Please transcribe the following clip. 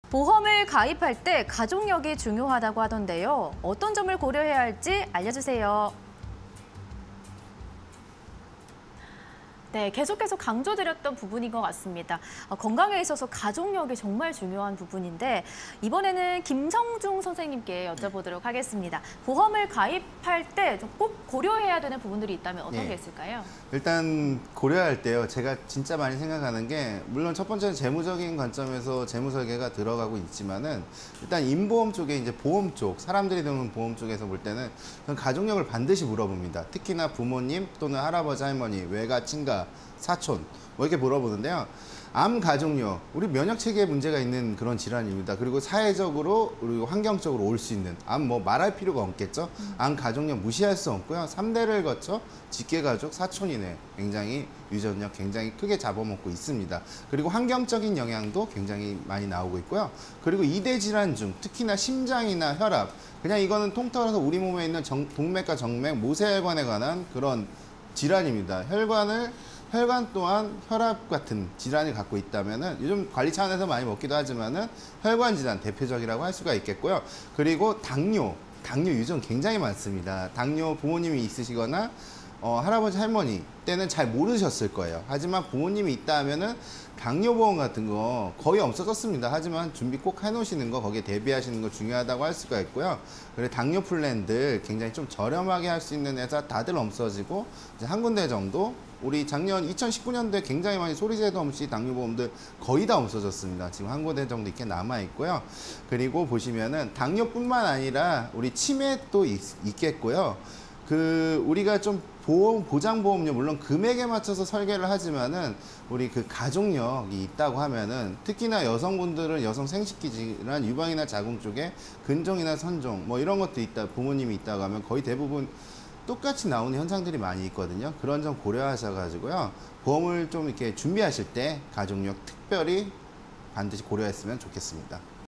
보험을 가입할 때 가족력이 중요하다고 하던데요. 어떤 점을 고려해야 할지 알려주세요. 네, 계속해서 강조드렸던 부분인 것 같습니다. 건강에 있어서 가족력이 정말 중요한 부분인데 이번에는 김성중 선생님께 여쭤보도록 하겠습니다. 보험을 가입할 때 꼭 고려해야 되는 부분들이 있다면 어떤 게 있을까요? 일단 고려할 때요. 제가 진짜 많이 생각하는 게 물론 첫 번째는 재무적인 관점에서 재무 설계가 들어가고 있지만은 일단 인보험 쪽에 이제 보험 쪽, 사람들이 드는 보험 쪽에서 볼 때는 저는 가족력을 반드시 물어봅니다. 특히나 부모님 또는 할아버지, 할머니, 외가, 친가, 사촌 뭐 이렇게 물어보는데요. 암 가족력, 우리 면역 체계에 문제가 있는 그런 질환입니다. 그리고 사회적으로 그리고 환경적으로 올 수 있는 암 뭐 말할 필요가 없겠죠. 암 가족력 무시할 수 없고요. 3대를 거쳐 직계 가족 사촌이네 굉장히 유전력 굉장히 크게 잡아먹고 있습니다. 그리고 환경적인 영향도 굉장히 많이 나오고 있고요. 그리고 2대 질환 중 특히나 심장이나 혈압, 그냥 이거는 통틀어서 우리 몸에 있는 동맥과 정맥, 모세혈관에 관한 그런 질환입니다. 혈관 또한 혈압 같은 질환을 갖고 있다면은 요즘 관리 차원에서 많이 먹기도 하지만은 혈관 질환 대표적이라고 할 수가 있겠고요. 그리고 당뇨 유전 굉장히 많습니다. 당뇨 부모님이 있으시거나 할아버지 할머니 때는 잘 모르셨을 거예요. 하지만 부모님이 있다 하면은 당뇨보험 같은 거 거의 없어졌습니다. 하지만 준비 꼭 해놓으시는 거, 거기에 대비하시는 거 중요하다고 할 수가 있고요. 그리고 당뇨 플랜들 굉장히 좀 저렴하게 할 수 있는 회사 다들 없어지고 이제 한 군데 정도, 우리 작년 2019년도에 굉장히 많이 소리제도 없이 당뇨보험들 거의 다 없어졌습니다. 지금 한 군데 정도 이렇게 남아 있고요. 그리고 보시면은 당뇨뿐만 아니라 우리 치매도 있겠고요. 우리가 좀 보장보험료, 물론 금액에 맞춰서 설계를 하지만은 우리 가족력이 있다고 하면은 특히나 여성분들은 여성 생식기 질환, 유방이나 자궁 쪽에 근종이나 선종 뭐 이런 것도 있다, 부모님이 있다고 하면 거의 대부분 똑같이 나오는 현상들이 많이 있거든요. 그런 점 고려하셔가지고요. 보험을 좀 이렇게 준비하실 때 가족력 특별히 반드시 고려했으면 좋겠습니다.